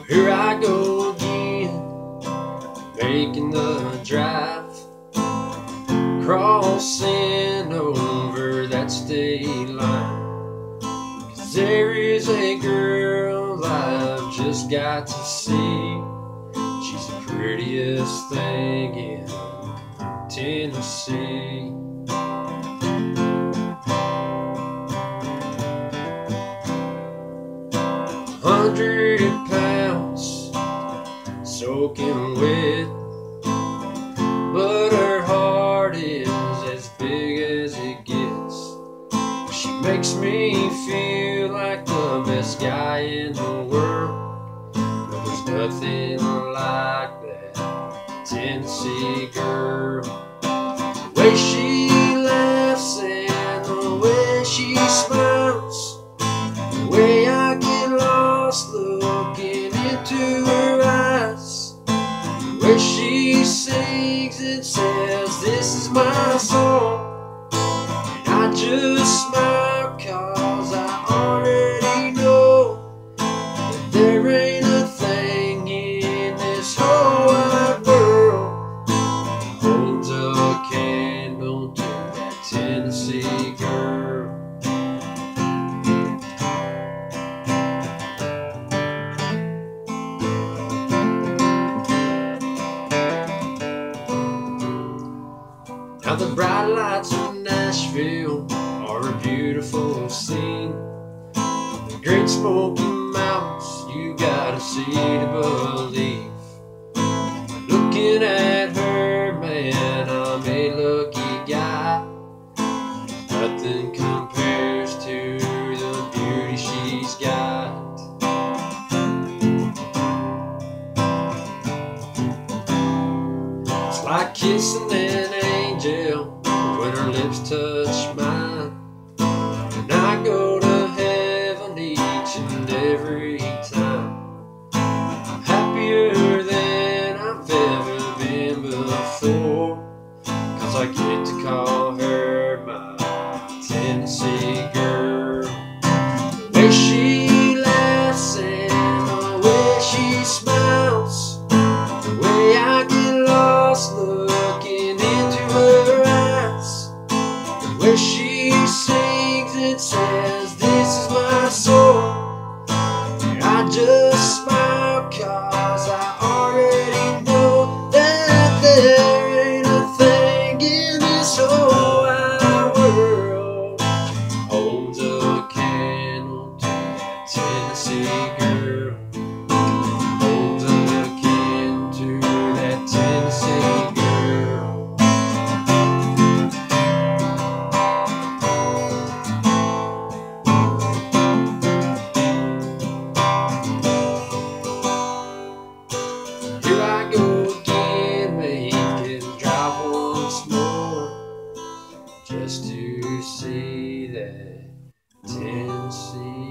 Here I go again, making the drive, crossing over that state line. 'Cause there is a girl I've just got to see. She's the prettiest thing in Tennessee. £100 soaking wet, but her heart is as big as it gets. She makes me feel like the best guy in the world. But there's nothing like that Tennessee girl. The way she laughs and the way she smiles, the way I get lost looking into her eyes, the way she sings and says, "This is my song," and I just smile 'cause I already know that there ain't a thing in this whole wide world that holds a candle to that Tennessee girl. Now the bright lights of Nashville are a beautiful scene. The Great Smoky Mountains you gotta see to believe. Looking at her, man, I'm a lucky guy. Nothing compares to the beauty she's got. It's like kissing an angel when her lips touch mine, and I go to heaven each and every time. I'm happier than I've ever been before, 'cause I get to call her my Tennessee girl. The way she laughs and the way she smiles, the way I get lost looking into her eyes, the way she sings and says, "This is my soul," and I just smile 'cause I already know that there ain't a thing in this whole wide world that holds a candle to that Tennessee girl. Holds a candle to that Tennessee girl. Here I go again, making the drive once more, just to see that Tennessee